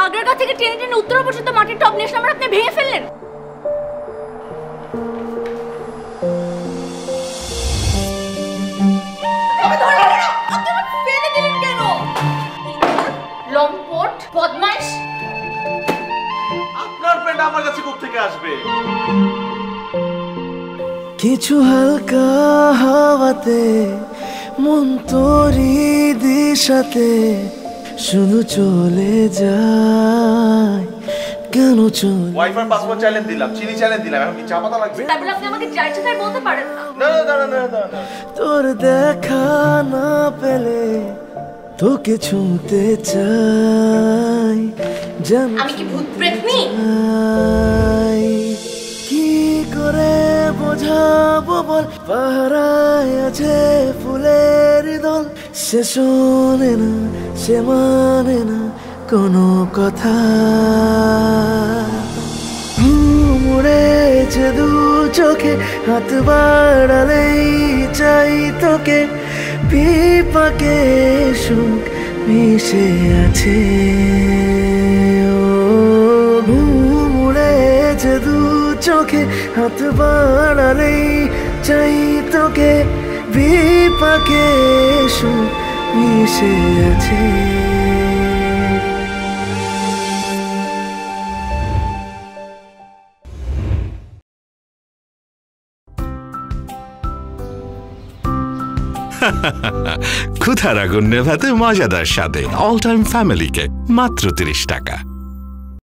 মাদুরের কাছ থেকে টেনে টেনে উত্তরা পর্যন্ত মাটির টব নিয়ে আসলাম আর আপনি ভেঙে ফেললেন। লম্পট বদমাইশ। আপনার প্যান্ট আমার কাছে কোত্থেকে আসবে? কিছু হালকা হাওয়াতে মন তোরি দিশাতে শুধু চলে যায় কেন চলে। ওয়াইফাই পাসওয়ার্ড চ্যালেঞ্জ দিলাম, চিনি চ্যালেঞ্জ দিলাম, এখন কি চা পাতা লাগবে? তাই বলে আপনি আমাকে যা ইচ্ছা তাই বলতে পারেন না। না। তোর দেখা না পেলে তোকে ছুঁতে চাই যেন আমি কি ভূত প্রেতনি? কি করে বোঝাবো বল, পাহারায় আছে ফুলের দল, সে শোনে না সে মানে না কোনো কথা। মুড়েছে দু চোখে হাত বাড়ালেই চাই তোকে, পিপাকে সুখ মিশে আছে। মুড়েছে দু চোখে হাত বাড়ালেই চাই তোকে, পিপাকে সুখ মিশে আছে। ক্ষুধার আগুন নেভাতে মজাদার স্বাদে অল টাইম ফ্যামিলি কেক মাত্র 30 টাকা।